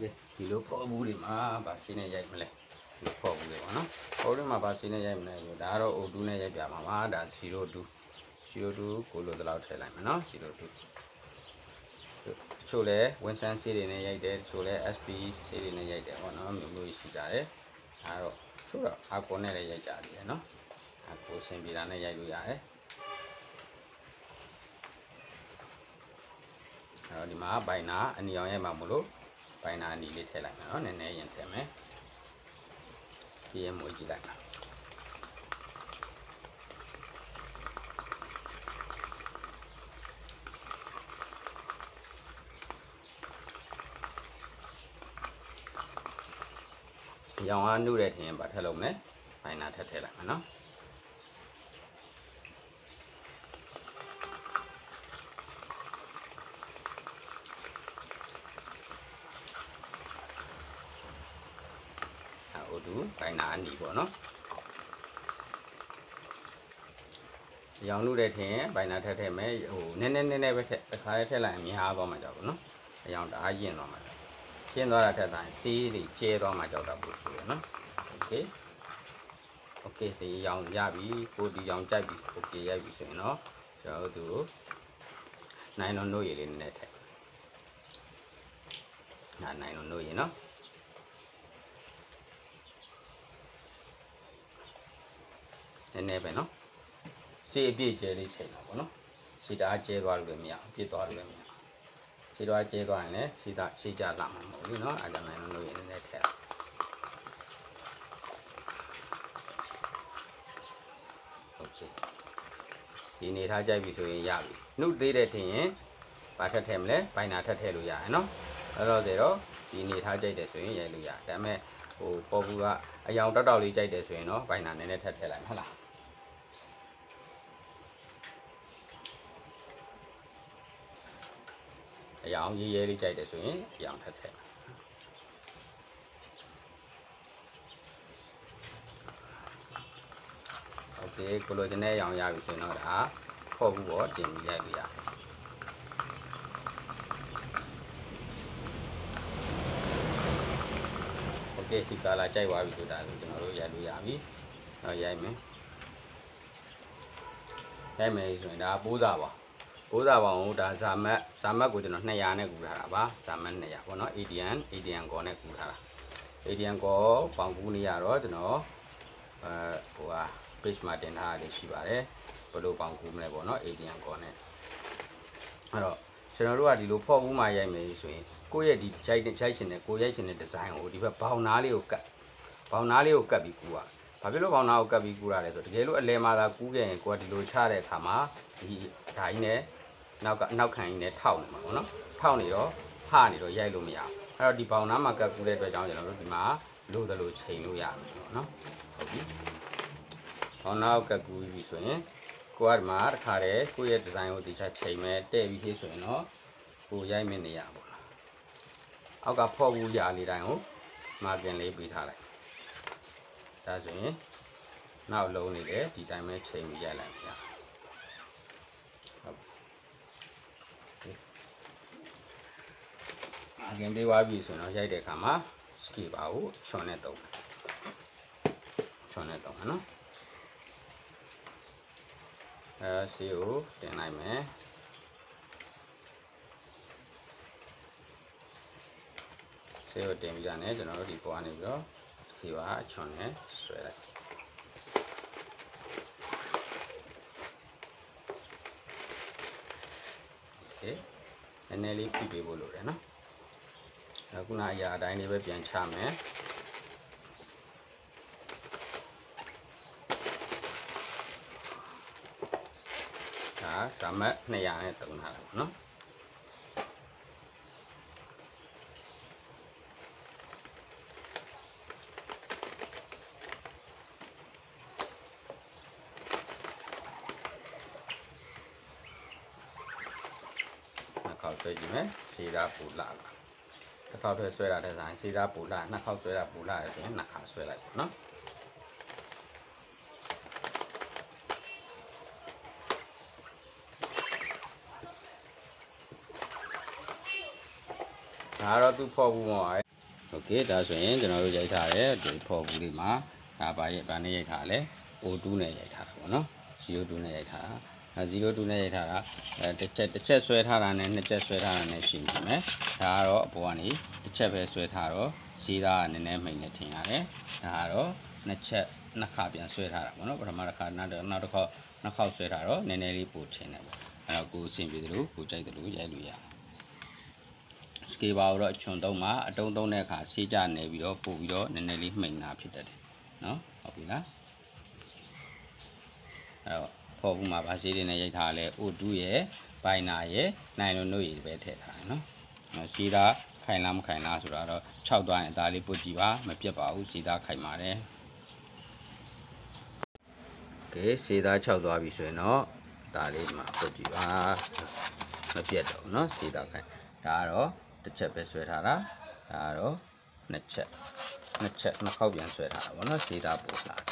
ဒီလိုဖော်ဘူးတွေမှာဗာရှင်းနေရိုက်မလဲဒီဖော်ဘူးတွေပေါ့နော်ဖော်တွေမှာဗာရှင်းနေရိုက်မလဲဒါကတော့ O2 နဲ့ရိုက်ပြမှာပါဒါ02ကိုလိုတလောက်ထည့်လိုက်မယ်နော်02ချို့လဲ Winston ဆေးတွေနဲ့ရိုက်တယ်ချို့လဲ SP ဆေးတွေနဲ့ရိုက်တယ်ပေါ့နော်မျိုးရှိကြတယ်ဒါတော့ဆိုတော့အကွန်နဲ့လည်းရိုက်ကြတယ်နော်အကိုစင်ပြေတာနဲ့ရိုက်လို့ရတယ်အဲ့တော့ဒီမှာဘိုင်နာအနီအောင်ရိုက်မှာမလို့ဘိုင်နာအနီလေးထည့်လိုက်မယ်နော်နည်းနည်းရင်ထည့်မယ်ပြီးရင်မွေးကြည့်လိုက်မယ်ရောင်အားနုတဲ့ထင်ပါထည့်လို့မယ်ဘိုင်နာထည့်လိုက်မယ်နော်O2 ဘိုင်နာအနီပေါ့နော်ရောင်နုတဲ့ထင်ဘိုင်နာထည့်မယ်ဟိုနည်းနည်းပဲထည့်တစ်ခါလေးထည့်လိုက်ရင်များသွားမှာကြောက်ဘူးနော်အရောင်တအားရင်သွားမှာကျင်းသွားတာထက်တိုင်းဆေးတွေကျဲသွားမှကြောက်တာပို့ဆိုရနော်โอเคဒီရောင်ရပြီကိုဒီရောင်ကြိုက်ပြီโอเคရိုက်ပြီဆိုရင်တော့ကျွန်တော်တို့နိုင်လုံးနို့ရည်လေးနည်းနည်းထည့်နိုင်လုံးနို့ရည်နော်နည်းနည်းပဲနော်ဆေးအပြည့်ကျဲလေးချိန်တော့ဗောနော်စီတာကျဲသွားလို့လည်းမရအောင်ပြစ်သွားလို့လည်းမရအောင်စီတော့ကျဲသွားရင်လည်းစီကြလာမှာမဟုတ်ဘူးနော်အဲဒါနိုင်လုံးနို့ရည်နည်းနည်းထည့်ဒီနေထားကြိုက်ပြီဆိုရင်ရပြီနှုတ်သေးတဲ့ထင်ရင်ဘာထက်ထည့်မလဲဘိုင်နာထက်ထည့်လို့ရတယ်နော်အဲ့တော့ဒီနေထားကြိုက်တယ်ဆိုရင်ရိုက်လို့ရတယ်ဒါပေမဲ့ဟိုပေါ်ဘူးကအယောင်တောက်လေးကြိုက်တယ်ဆိုရင်တော့ဘိုင်နာနည်းနည်းထက်ထည့်လိုက်ဟုတ်လားအယောင်ရေးရေးလေးကြိုက်တယ်ဆိုရင်အယောင်ထက်ထည့်โอเคကိုလိုချင်တဲ့အယောင်ရပြီဆိုရင်တော့ဒါဖော့ဘူးပေါ့တင်ပြီးရိုက်လို့ရโอเคဒီကလာကြိုက်သွားပြီဆိုတာကိုကျွန်တော်တို့ရိုက်လို့ရပြီတော့ရိုက်မယ်ဆိုရင်ဒါပိုးစားပါကိုဒါဇာမတ်ကိုကျွန်တော်200နဲ့ကူထားတာပါဇာမတ်200ပေါ့နော် ADN ကောနဲ့ကူထားတာ ADN ကောပေါင်ကူးနေရတော့ကျွန်တော်ဟိုက page မှာတင်ထားရရှိပါတယ်ဘယ်လိုပေါင်ကူးမလဲပေါ့နော် ADN ကောနဲ့အဲ့တော့ကျွန်တော်တို့ကဒီလိုဖော့ဘူးမှရိုက်မယ်ဆိုရင်ကိုယ့်ရဲ့ဒီရိုက်ရှင်တဲ့ကိုရိုက်ရှင်တဲ့ဒီဇိုင်းကိုဒီဘက်ဘောင်နားလေးကိုကတ်ပြီးကူးရဘာဖြစ်လို့ဘောင်နားကိုကတ်ပြီးကူးရလဲဆိုတကယ်လို့အလဲမှာသာကူးခဲ့ရင်ကိုကဒီလိုချတဲ့အခါမှာဒီဓာကြီးနဲ့နောက်ခံကြီးနဲ့ထောက်နေမှာပေါ့နော်ထောက်နေတော့ဖနေတော့ရိုက်လို့မရဘူးအဲ့တော့ဒီဘောင်နားမှာကတ်ကူးတဲ့အတွက်ကြောင့်ကျွန်တော်တို့ဒီမှာလိုသလိုချိန်လို့ရတယ်ပေါ့နော်ဟုတ်ပြီဘောင်နားကိုကတ်ကူးပြီဆိုရင်ကိုကဒီမှာတစ်ခါတည်းကိုယ့်ရဲ့ဒီဇိုင်းကိုဒီချက်ချိန်မဲ့တဲ့ပြီးဖြစ်ဆိုရင်တော့ကိုရိုက်မနေရပါဘူးအောက်ကဖော့ဘူးရာလေးတိုင်းကိုမာကင်လေးပေးထားလိုက်ဒါဆိုရင်နောက်လုံးနေတယ်ဒီတိုင်းပဲချိန်ပြီးရိုက်လိုက်ပြအကင်ပေးသွားပြီဆိုတော့ရိုက်တဲ့အခါမှာ skip ပါကိုချွန်နဲ့သုံးနော်ဆေးကိုတင်လိုက်မယ်ဆေးကိုတင်ပြီးတာနဲ့ကျွန်တော်တို့ဒီပေါ်ကနေပြီးတော့ဒီပါအချွန်နဲ့ဆွဲလိုက်โอเคနည်းနည်းလေးပြပေးဖို့လိုတယ်နော်ခုနအရာအတိုင်းလေးပဲပြန်ချမယ်ဒါဇာမတ်200နဲ့တုံးထားတာပေါ့နော်နှစ်ခေါက်ဆွဲကြည့်မယ်စီတာပူလာတစ်ခေါက်ဆွဲတာတဲ့ဆိုင်စီတာပူလာနှစ်ခေါက်ဆွဲတာပူလာတယ်ဆိုရင်နှစ်ခါဆွဲလိုက်ပေါ့နော်ဒါတော့သူဖော်ဘူးမော်เคဒါဆိုရင်ကျွန်တော်တို့ရိုက်ထားတဲ့ဒီဖော်ဘူးလေးမှာဒါဘာနဲ့ရိုက်ထားလဲ O2 နဲ့ရိုက်ထားတာပေါ့နော် 02 နဲ့ရိုက်ထားတာ02နဲ့ရိုက်ထားတာတစ်ချက်ဆွဲထားတာနဲ့နှစ်ချက်ဆွဲထားတာနဲ့ရှိနေမယ်ဒါကတော့အပေါ်ကနေတစ်ချက်ပဲဆွဲထားတော့စီးသားကနည်းနည်းမိန်နေထင်ရတယ်ဒါကတော့နှစ်ချက်နှစ်ခါပြန်ဆွဲထားတာပေါ့နော်ပထမတစ်ခါနောက်တစ်ခါနှစ်ခေါက်ဆွဲထားတော့နည်းနည်းလေးပိုထင်တယ်ပေါ့အဲ့တော့ကိုအဆင်ပြေသလိုကိုကြိုက်သလိုရိုက်လို့ရတယ်စကေဘာကိုတော့အချွန်သုံးမှာအတုံးသုံးတဲ့အခါဆေးကြနေပြီးတော့ပို့ပြီးတော့နည်းနည်းလေးမှိန်တာဖြစ်တတ်တယ်နော်ဟုတ်ပြီလားအဲ့တော့ဖော်ဘူးမှာဗာဆေးတွေနဲ့ရိုက်ထားလဲ O2 ရဲ့ဘိုင်နာရဲ့နိုင်လုံးတို့ရေပဲထည့်ထားတယ်နော်ဆေးသားခိုင်လားမခိုင်လားဆိုတာတော့6သွားရင်အသားလေးပုတ်ကြည့်ပါမပြတ်ပါဘူးဆေးသားခိုင်ပါတယ်โอเคဆေးသား6သွားပြီဆိုရင်တော့ဒါလေးမှာပုတ်ကြည့်ပါမပြတ်တော့နော်ဆေးသားခိုင်ဒါကတော့တစ်ချက်ပဲဆွဲထားတာဒါကတော့နှစ်ခေါက်ပြန်ဆွဲထားတာပေါ့နော်ဆေးသားပို့လာ